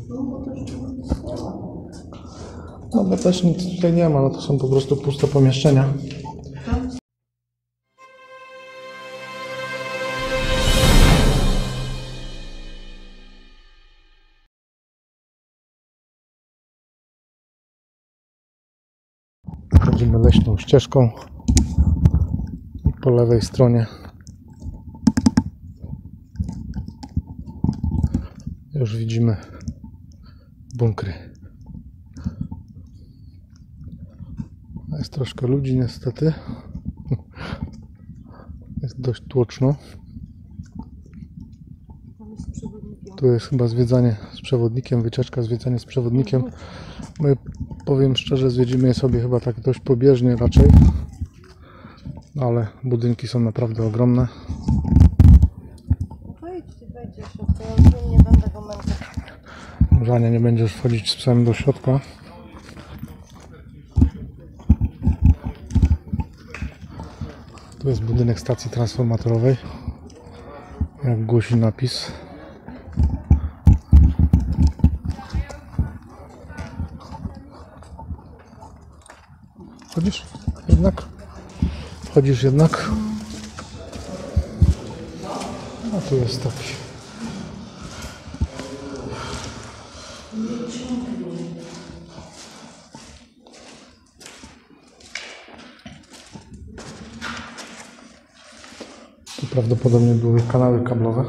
No bo też nic tutaj nie ma, no to są po prostu puste pomieszczenia. Chodzimy leśną ścieżką i po lewej stronie już widzimy bunkry. Jest troszkę ludzi niestety. Jest dość tłoczno. Tu jest chyba zwiedzanie z przewodnikiem, wycieczka, zwiedzanie z przewodnikiem. My, powiem szczerze, zwiedzimy je sobie chyba tak dość pobieżnie raczej. Ale budynki są naprawdę ogromne. Nie będę go męczyć. Żania nie będzie już wchodzić z psem do środka. Tu jest budynek stacji transformatorowej, jak głosi napis. Wchodzisz jednak? Wchodzisz jednak? A tu jest taki. Tu prawdopodobnie były kanały kablowe.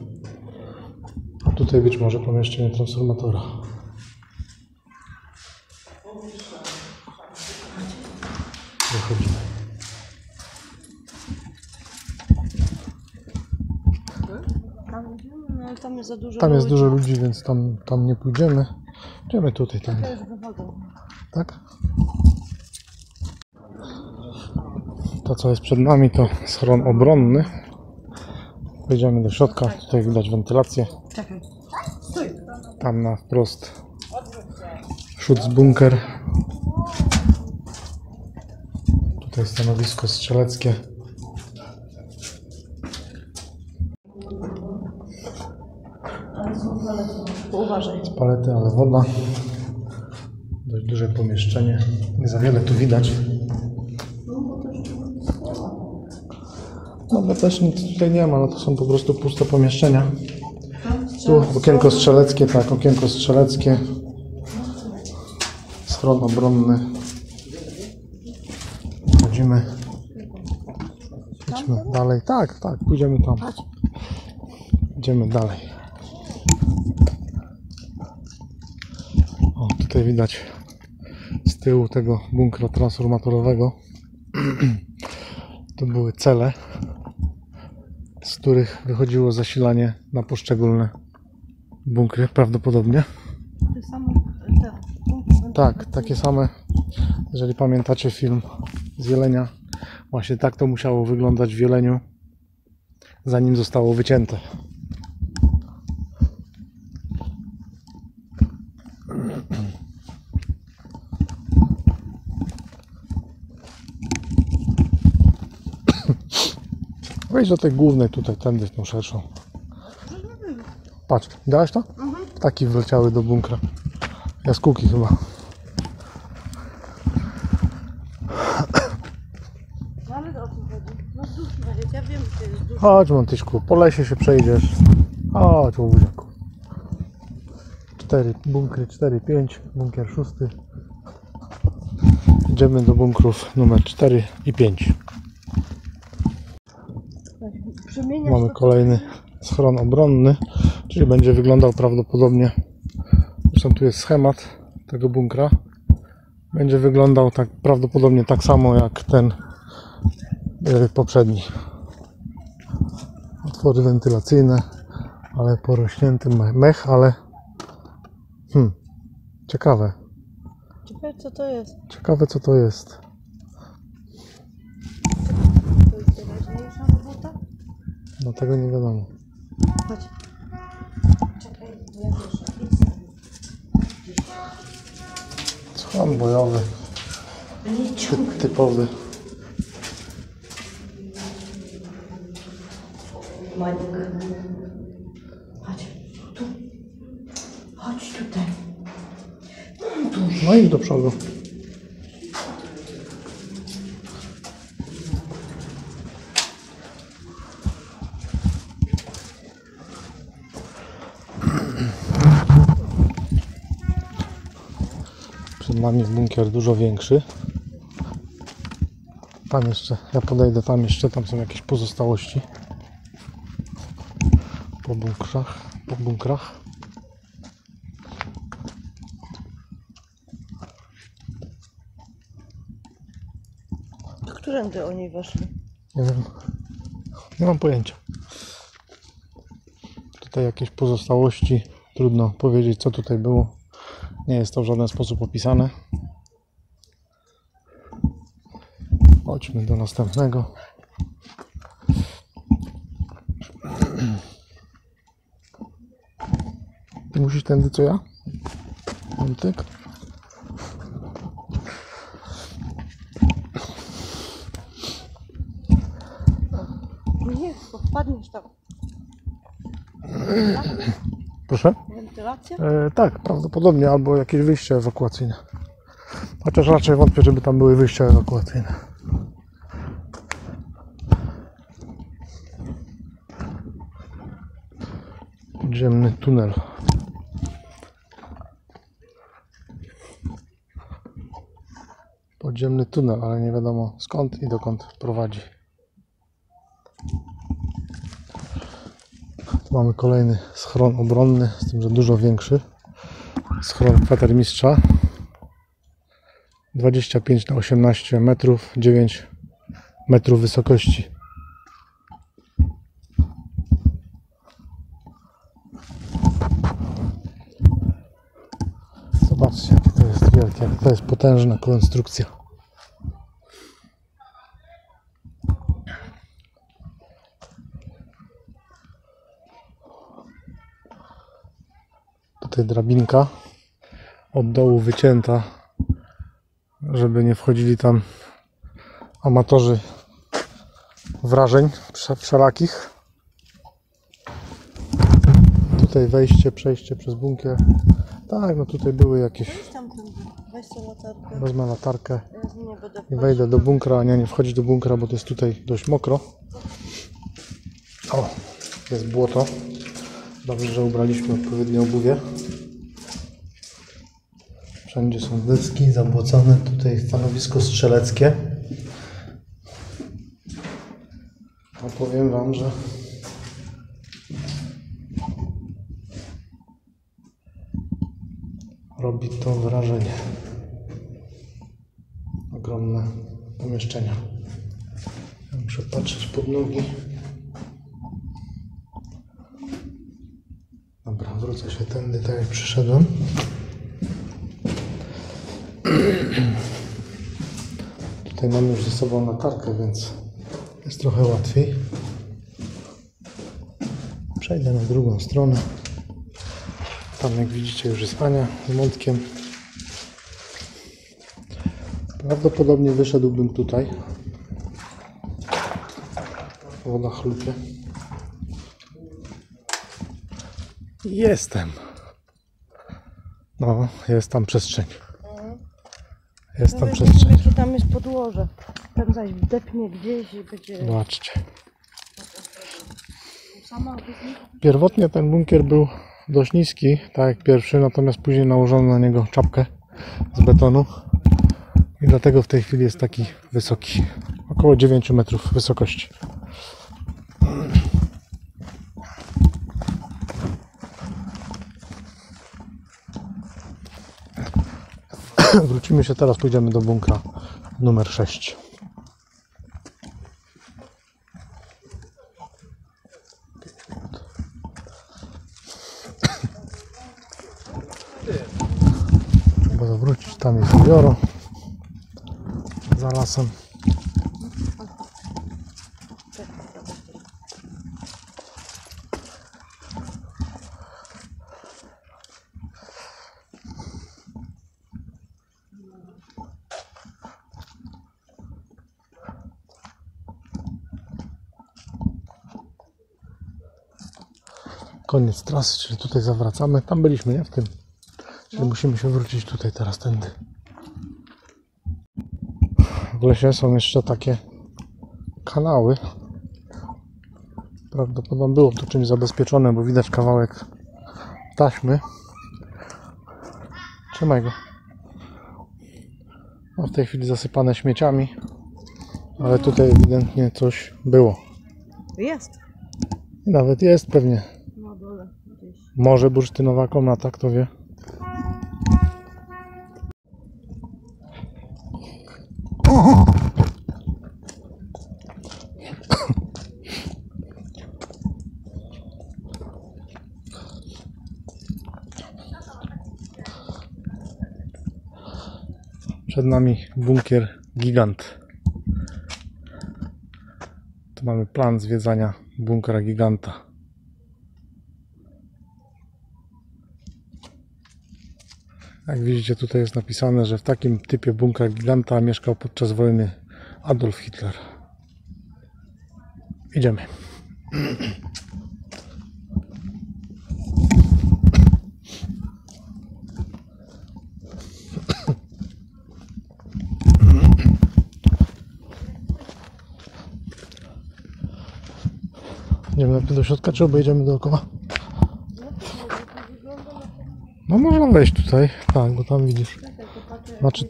A tutaj być może pomieszczenie transformatora. Wychodzimy. Tam jest za dużo Tam jest ludzi. dużo ludzi, więc tam nie pójdziemy. Idziemy tutaj. Tam. Ja już wychodzę. Tak? To, co jest przed nami, to schron obronny. Wejdziemy do środka. Tutaj widać wentylację. Czekaj. Stój. Tam na wprost Schutzbunker. Tutaj stanowisko strzeleckie. Uważaj. Z palety, ale woda. Dość duże pomieszczenie. Nie za wiele tu widać. No bo też nic tutaj nie ma, no to są po prostu puste pomieszczenia. Tu okienko strzeleckie, tak, okienko strzeleckie. Schron obronny. Chodzimy. Idźmy dalej. Tak, pójdziemy tam. Idziemy dalej. O, tutaj widać z tyłu tego bunkra transformatorowego. To były cele, z których wychodziło zasilanie na poszczególne bunkry, prawdopodobnie. Te same te. Tak, takie same. Jeżeli pamiętacie film z Jelenia, właśnie tak to musiało wyglądać w Jeleniu, zanim zostało wycięte. Wejdź do tej głównej tutaj, tędy tą szerszą. Patrz, widziałeś to? Ptaki wleciały do bunkra. Jaskółki chyba. No ale o co chodzi? No duch nawet, ja wiem, że to jest duch. Chodź, Montyśku, po lesie się przejdziesz. Chodź, łobuziaku. 4 bunkry, 4, 5, bunkier 6. Idziemy do bunkrów numer 4 i 5. Mamy kolejny schron obronny, czyli będzie wyglądał prawdopodobnie, zresztą tu jest schemat tego bunkra, będzie wyglądał tak prawdopodobnie tak samo jak ten poprzedni. Otwory wentylacyjne, ale porośnięty mech, ale ciekawe. Ciekawe co to jest. Ciekawe co to jest. To jest wyraźniejsza robota? No tego nie wiadomo. Chodź. Czekaj, ja wiesz. Schron bojowy. Typowy. Mańka. Chodź. Tu. Chodź. chodź tutaj. No idź do przodu. Przed nami bunkier dużo większy. Tam jeszcze, ja podejdę tam jeszcze, tam są jakieś pozostałości po bunkrach. Którędy oni weszli? Nie wiem, nie mam pojęcia. Tutaj jakieś pozostałości, trudno powiedzieć co tutaj było. Nie jest to w żaden sposób opisane. Chodźmy do następnego. Ty musisz tędy co ja? Tyk. Nie, bo wpadniesz tam. Proszę? Wentylacja? Tak, prawdopodobnie, albo jakieś wyjście ewakuacyjne. Chociaż raczej wątpię, żeby tam były wyjścia ewakuacyjne. Podziemny tunel. Podziemny tunel, ale nie wiadomo skąd i dokąd prowadzi. Tu mamy kolejny schron obronny, z tym, że dużo większy. Schron kwatermistrza. 25 na 18 metrów, 9 metrów wysokości. Zobaczcie, jakie to jest wielkie, jak to jest potężna konstrukcja. Tutaj drabinka od dołu wycięta, żeby nie wchodzili tam amatorzy wrażeń wszelakich. Tutaj wejście, przejście przez bunkier. Tak, no tutaj były jakieś... Weź sobie latarkę. Wezmę latarkę Ja z nim nie będę i wejdę do bunkra. Nie wchodzić do bunkra, bo to jest tutaj dość mokro. O, jest błoto. Dobrze, że ubraliśmy odpowiednie obuwie. Wszędzie są deski zabłocone. Tutaj stanowisko strzeleckie. A powiem wam, że robi to wrażenie. Ogromne pomieszczenia. Ja muszę patrzeć pod nogi. Dobra, wrócę się tędy, tak jak przyszedłem. Tutaj mam już ze sobą latarkę, więc jest trochę łatwiej. Przejdę na drugą stronę. Tam, jak widzicie, już jest Ania z Mątkiem. Prawdopodobnie wyszedłbym tutaj. Woda chlupie. Jestem. No, jest tam przestrzeń. Jest tam przestrzeń. Jakie tam jest podłoże. Tam zaś wdepnie gdzieś i będzie... Zobaczcie. Pierwotnie ten bunkier był dość niski, tak jak pierwszy, natomiast później nałożono na niego czapkę z betonu i dlatego w tej chwili jest taki wysoki. Około 9 metrów wysokości. Wrócimy się teraz, pójdziemy do bunkra numer 6. Trzeba zawrócić, tam jest jezioro za lasem. Koniec trasy, czyli tutaj zawracamy. Tam byliśmy, nie? W tym Czyli musimy się wrócić tutaj teraz tędy. W lesie są jeszcze takie kanały. Prawdopodobnie było to czymś zabezpieczone, bo widać kawałek taśmy. Trzymaj go. No, w tej chwili zasypane śmieciami, ale tutaj ewidentnie coś było. Jest. I nawet jest pewnie. Na dole gdzieś. Może bursztynowa komnata, kto wie. Przed nami bunkier Gigant. Tu mamy plan zwiedzania bunkra Giganta. Jak widzicie, tutaj jest napisane, że w takim typie bunkra Giganta mieszkał podczas wojny Adolf Hitler. Idziemy. Idziemy najpierw do środka, czy obejdziemy dookoła? No można wejść tutaj, tak, bo tam widzisz. Znaczy,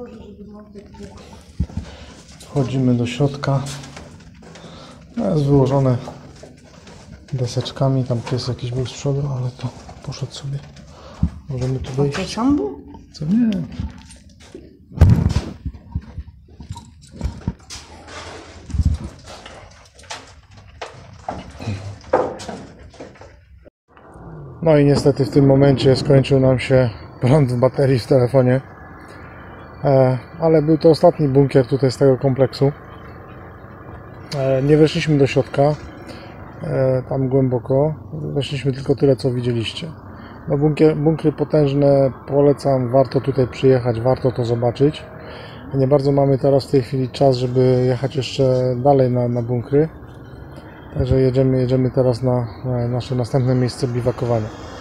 wchodzimy do środka. No, jest wyłożone deseczkami, tam pies jakiś był z przodu, ale to poszedł sobie. Możemy tu wejść. To sam był? Co nie? No i niestety w tym momencie skończył nam się prąd w baterii w telefonie. Ale był to ostatni bunkier tutaj z tego kompleksu. Nie weszliśmy do środka, tam głęboko. Weszliśmy tylko tyle, co widzieliście. No bunkry potężne, polecam, warto tutaj przyjechać, warto to zobaczyć. Nie bardzo mamy teraz w tej chwili czas, żeby jechać jeszcze dalej na bunkry. Także jedziemy teraz na nasze następne miejsce biwakowania.